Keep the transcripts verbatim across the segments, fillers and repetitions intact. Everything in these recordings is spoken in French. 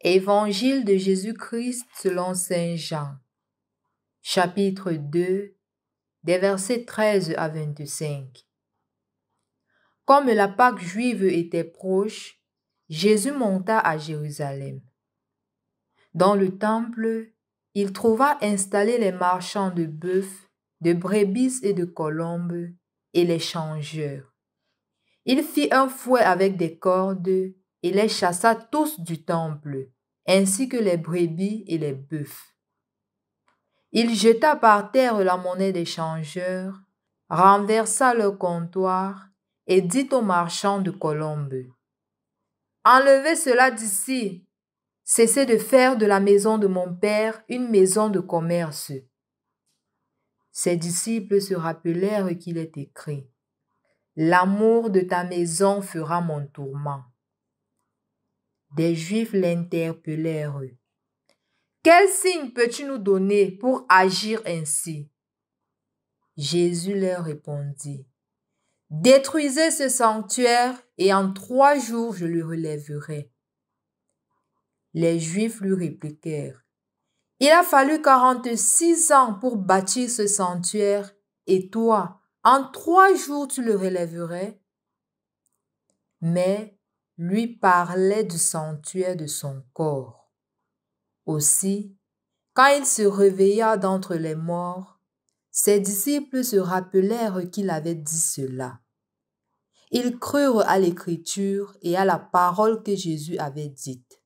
Évangile de Jésus-Christ selon saint Jean, chapitre deux, des versets treize à vingt-cinq. Comme la Pâque juive était proche, Jésus monta à Jérusalem. Dans le temple, il trouva installés les marchands de bœufs, de brebis et de colombes, et les changeurs. Il fit un fouet avec des cordes et les chassa tous du temple, ainsi que les brebis et les bœufs. Il jeta par terre la monnaie des changeurs, renversa leur comptoir et dit aux marchands de colombes: « Enlevez cela d'ici, cessez de faire de la maison de mon Père une maison de commerce. » Ses disciples se rappelèrent qu'il est écrit: « L'amour de ta maison fera mon tourment. » Des Juifs l'interpellèrent: « Quel signe peux-tu nous donner pour agir ainsi? » Jésus leur répondit: « Détruisez ce sanctuaire et en trois jours je le relèverai. » Les Juifs lui répliquèrent: « Il a fallu quarante-six ans pour bâtir ce sanctuaire, et toi, en trois jours tu le relèverais? » Mais lui parlait du sanctuaire de son corps. Aussi, quand il se réveilla d'entre les morts, ses disciples se rappelèrent qu'il avait dit cela. Ils crurent à l'Écriture et à la parole que Jésus avait dite.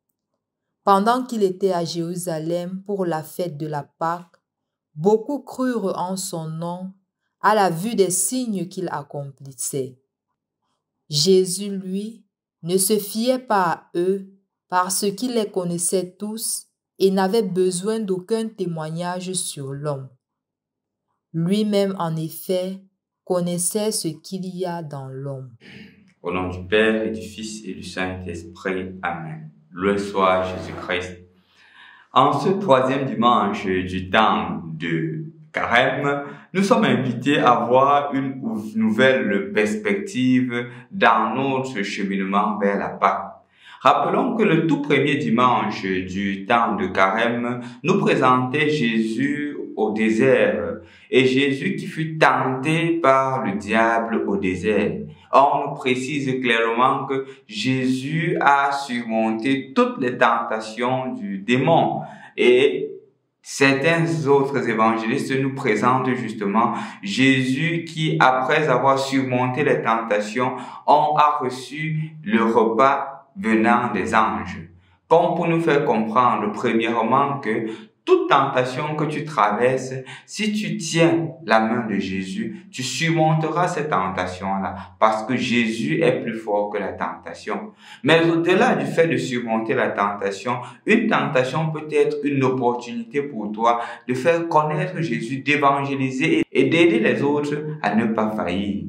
Pendant qu'il était à Jérusalem pour la fête de la Pâque, beaucoup crurent en son nom à la vue des signes qu'il accomplissait. Jésus, lui, ne se fiait pas à eux parce qu'il les connaissait tous et n'avait besoin d'aucun témoignage sur l'homme. Lui-même, en effet, connaissait ce qu'il y a dans l'homme. Au nom du Père et du Fils et du Saint-Esprit. Amen. Loué soit Jésus-Christ. En ce troisième dimanche du temps de Carême, nous sommes invités à voir une nouvelle perspective dans notre cheminement vers la Pâque. Rappelons que le tout premier dimanche du temps de Carême nous présentait Jésus au désert et Jésus qui fut tenté par le diable au désert. Or, on nous précise clairement que Jésus a surmonté toutes les tentations du démon. Et certains autres évangélistes nous présentent justement Jésus qui, après avoir surmonté les tentations, a reçu le repas venant des anges. Comme pour nous faire comprendre, premièrement, que toute tentation que tu traverses, si tu tiens la main de Jésus, tu surmonteras cette tentation-là, parce que Jésus est plus fort que la tentation. Mais au-delà du fait de surmonter la tentation, une tentation peut être une opportunité pour toi de faire connaître Jésus, d'évangéliser et d'aider les autres à ne pas faillir.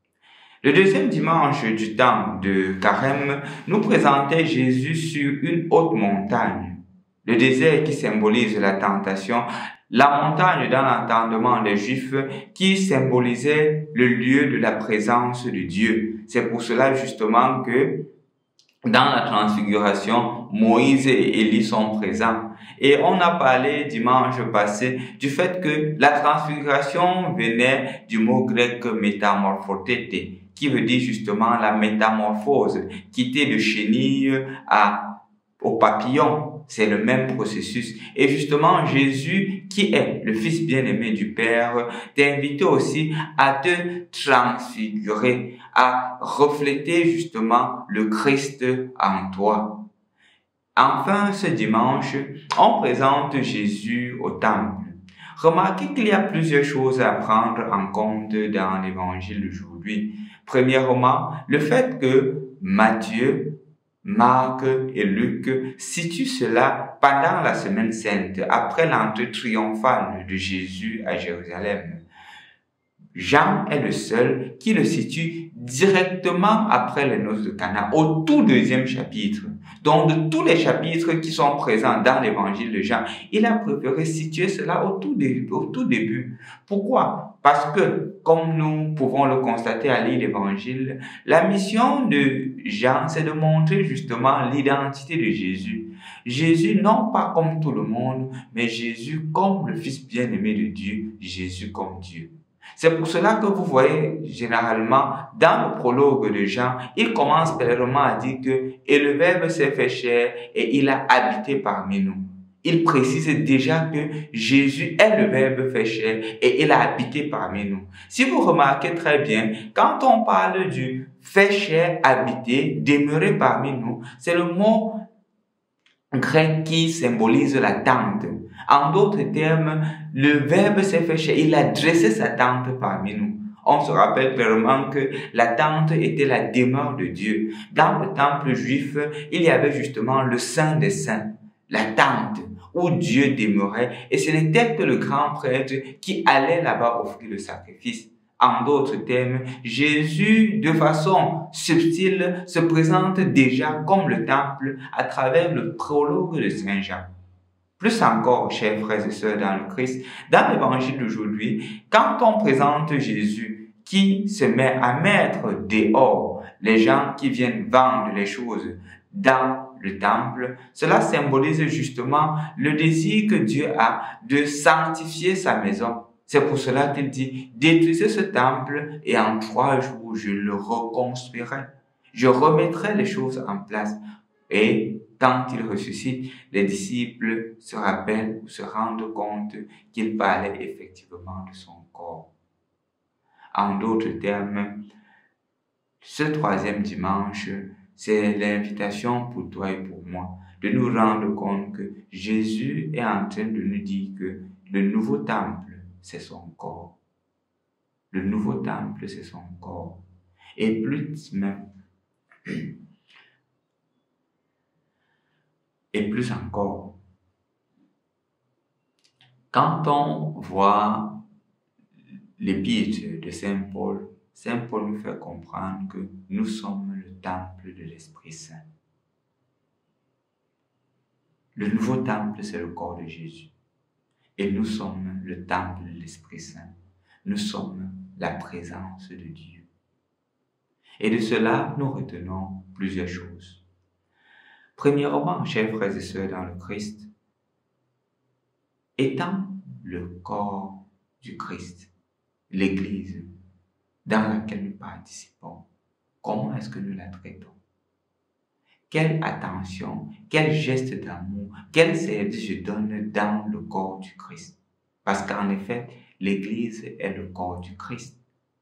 Le deuxième dimanche du temps de Carême nous présentait Jésus sur une haute montagne. Le désert qui symbolise la tentation, la montagne dans l'entendement des Juifs qui symbolisait le lieu de la présence de Dieu. C'est pour cela justement que dans la transfiguration, Moïse et Élie sont présents. Et on a parlé dimanche passé du fait que la transfiguration venait du mot grec métamorphothété, qui veut dire justement la métamorphose, quitter de chenille à, au papillon. C'est le même processus. Et justement, Jésus, qui est le Fils bien-aimé du Père, t'invite aussi à te transfigurer, à refléter justement le Christ en toi. Enfin, ce dimanche, on présente Jésus au temple. Remarquez qu'il y a plusieurs choses à prendre en compte dans l'évangile d'aujourd'hui. Premièrement, le fait que Matthieu, Marc et Luc situent cela pendant la semaine sainte, après l'entrée triomphale de Jésus à Jérusalem. Jean est le seul qui le situe directement après les noces de Cana, au tout deuxième chapitre. Donc, de tous les chapitres qui sont présents dans l'évangile de Jean, il a préféré situer cela au tout, dé- au tout début. Pourquoi? Parce que, comme nous pouvons le constater à lire l'évangile, la mission de Jean, c'est de montrer justement l'identité de Jésus. Jésus, non pas comme tout le monde, mais Jésus comme le Fils bien-aimé de Dieu, Jésus comme Dieu. C'est pour cela que vous voyez généralement dans le prologue de Jean, il commence clairement à dire que « Et le Verbe s'est fait chair et il a habité parmi nous ». Il précise déjà que Jésus est le Verbe fait chair et il a habité parmi nous. Si vous remarquez très bien, quand on parle du fait chair, habiter, demeurer parmi nous, c'est le mot grec qui symbolise la tente. En d'autres termes, le Verbe s'est fait chair, il a dressé sa tente parmi nous. On se rappelle clairement que la tente était la demeure de Dieu. Dans le temple juif, il y avait justement le Saint des Saints, la tente où Dieu demeurait, et ce n'était que le grand prêtre qui allait là-bas offrir le sacrifice. En d'autres termes, Jésus, de façon subtile, se présente déjà comme le temple à travers le prologue de Saint Jean. Plus encore, chers frères et sœurs dans le Christ, dans l'évangile d'aujourd'hui, quand on présente Jésus qui se met à mettre dehors les gens qui viennent vendre les choses dans le temple, cela symbolise justement le désir que Dieu a de sanctifier sa maison. C'est pour cela qu'il dit, détruisez ce temple et en trois jours, je le reconstruirai. Je remettrai les choses en place. Et quand il ressuscite, les disciples se rappellent ou se rendent compte qu'il parlait effectivement de son corps. En d'autres termes, ce troisième dimanche, c'est l'invitation pour toi et pour moi de nous rendre compte que Jésus est en train de nous dire que le nouveau temple, c'est son corps. Le nouveau temple, c'est son corps. Et plus même, et plus encore, quand on voit l'épître de Saint Paul, Saint Paul nous fait comprendre que nous sommes le temple de l'Esprit Saint. Le nouveau temple, c'est le corps de Jésus. Et nous sommes le temple de l'Esprit Saint. Nous sommes la présence de Dieu. Et de cela, nous retenons plusieurs choses. Premièrement, chers frères et sœurs dans le Christ, étant le corps du Christ, l'Église dans laquelle nous participons, comment est-ce que nous la traitons? Quelle attention, quel geste d'amour, quel service je donne dans le corps du Christ? Parce qu'en effet, l'Église est le corps du Christ.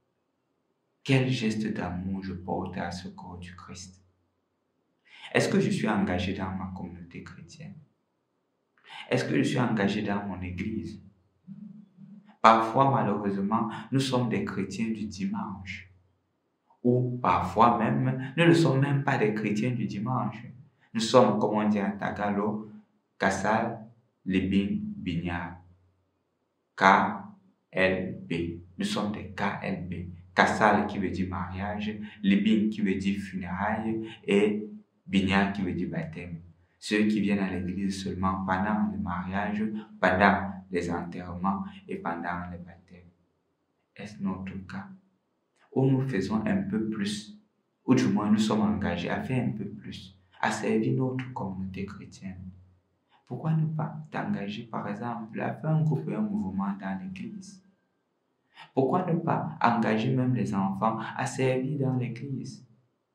Quel geste d'amour je porte à ce corps du Christ? Est-ce que je suis engagé dans ma communauté chrétienne? Est-ce que je suis engagé dans mon Église? Parfois, malheureusement, nous sommes des chrétiens du dimanche. Ou parfois même, nous ne sommes même pas des chrétiens du dimanche. Nous sommes, comme on dit en Tagalog, Kasal, Libin, Binyar. K L B. Nous sommes des K L B. Kasal qui veut dire mariage, Libin qui veut dire funérailles et Binyar qui veut dire baptême. Ceux qui viennent à l'église seulement pendant le mariage, pendant les enterrements et pendant les baptêmes. Est-ce notre cas? Où nous faisons un peu plus, ou du moins nous sommes engagés à faire un peu plus, à servir notre communauté chrétienne. Pourquoi ne pas t'engager, par exemple, à faire un groupe et un mouvement dans l'église? Pourquoi ne pas engager même les enfants à servir dans l'église?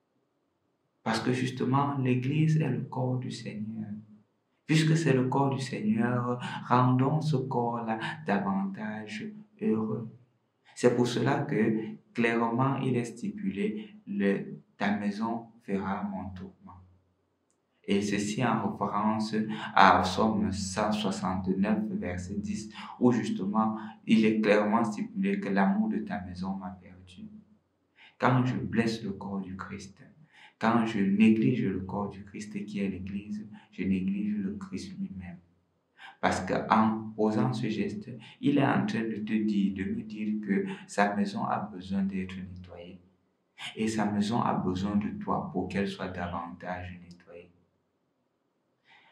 Parce que justement, l'église est le corps du Seigneur. Puisque c'est le corps du Seigneur, rendons ce corps-là davantage heureux. C'est pour cela que clairement il est stipulé le, ta maison fera mon tourment. Et ceci en référence à Psaume cent soixante-neuf, verset dix, où justement il est clairement stipulé que l'amour de ta maison m'a perdu. Quand je blesse le corps du Christ, quand je néglige le corps du Christ qui est l'Église, je néglige le Christ lui-même. Parce qu'en posant ce geste, il est en train de te dire, de me dire que sa maison a besoin d'être nettoyée. Et sa maison a besoin de toi pour qu'elle soit davantage nettoyée.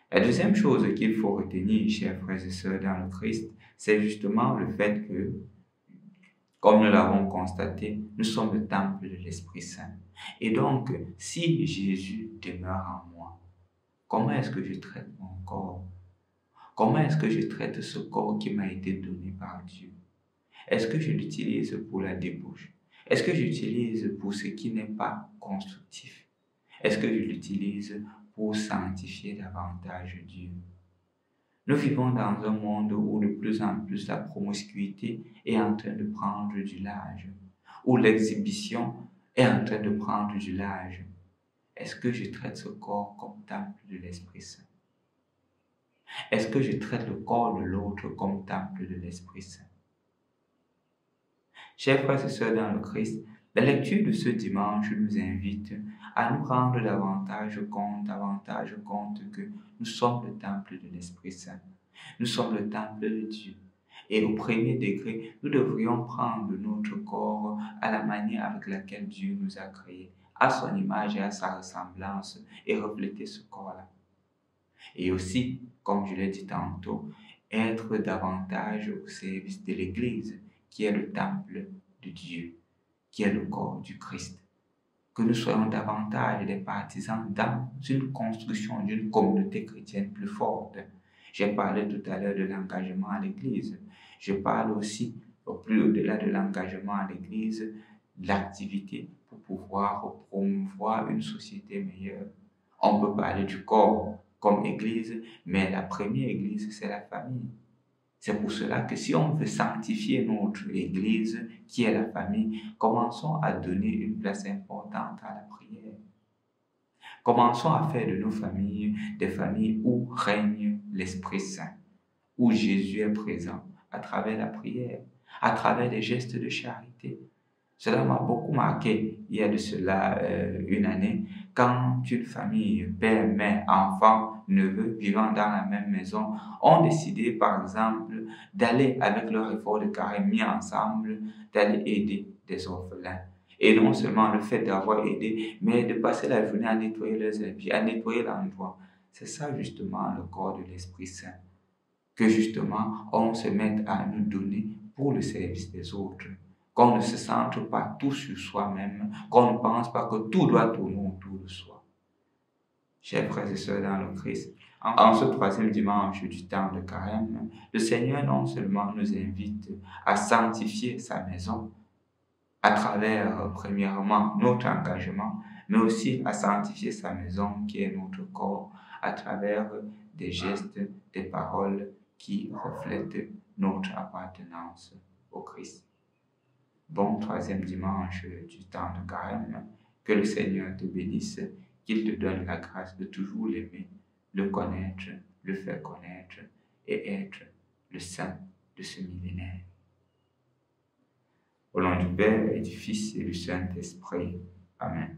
La deuxième chose qu'il faut retenir, chers frères et sœurs dans le Christ, c'est justement le fait que, comme nous l'avons constaté, nous sommes le temple de l'Esprit Saint. Et donc, si Jésus demeure en moi, comment est-ce que je traite mon corps? Comment est-ce que je traite ce corps qui m'a été donné par Dieu? Est-ce que je l'utilise pour la débauche? Est-ce que j'utilise pour ce qui n'est pas constructif? Est-ce que je l'utilise pour sanctifier davantage Dieu? Nous vivons dans un monde où de plus en plus la promiscuité est en train de prendre du large, où l'exhibition est en train de prendre du large. Est-ce que je traite ce corps comme temple de l'Esprit Saint? Est-ce que je traite le corps de l'autre comme temple de l'Esprit Saint? Chers frères et sœurs dans le Christ, la lecture de ce dimanche nous invite à nous rendre davantage compte, davantage compte que nous sommes le temple de l'Esprit Saint. Nous sommes le temple de Dieu. Et au premier degré, nous devrions prendre notre corps à la manière avec laquelle Dieu nous a créés, à son image et à sa ressemblance, et refléter ce corps-là. Et aussi, comme je l'ai dit tantôt, être davantage au service de l'Église, qui est le temple de Dieu, qui est le corps du Christ. Que nous soyons davantage des partisans dans une construction d'une communauté chrétienne plus forte. J'ai parlé tout à l'heure de l'engagement à l'Église. Je parle aussi, au plus au-delà de l'engagement à l'Église, de l'activité pour pouvoir promouvoir une société meilleure. On peut parler du corps comme Église, mais la première Église, c'est la famille. C'est pour cela que si on veut sanctifier notre Église, qui est la famille, commençons à donner une place importante à la prière. Commençons à faire de nos familles des familles où règne l'Esprit Saint, où Jésus est présent à travers la prière, à travers les gestes de charité. Cela m'a beaucoup marqué il y a de cela euh, une année, quand une famille, père, mère, enfants, neveux, vivant dans la même maison, ont décidé, par exemple, d'aller avec leur effort de carême mis ensemble, d'aller aider des orphelins. Et non seulement le fait d'avoir aidé, mais de passer la journée à nettoyer leurs habits, à nettoyer l'endroit. C'est ça justement le corps de l'Esprit Saint. Que justement, on se mette à nous donner pour le service des autres. Qu'on ne se centre pas tout sur soi-même, qu'on ne pense pas que tout doit tourner autour de soi. Chers frères et sœurs dans le Christ, en ce troisième dimanche du temps de carême, le Seigneur non seulement nous invite à sanctifier sa maison, à travers, premièrement, notre engagement, mais aussi à sanctifier sa maison qui est notre corps, à travers des gestes, des paroles qui reflètent notre appartenance au Christ. Bon troisième dimanche du temps de carême, que le Seigneur te bénisse, qu'il te donne la grâce de toujours l'aimer, le connaître, le faire connaître et être le saint de ce millénaire. Au nom du Père et du Fils et du Saint-Esprit. Amen.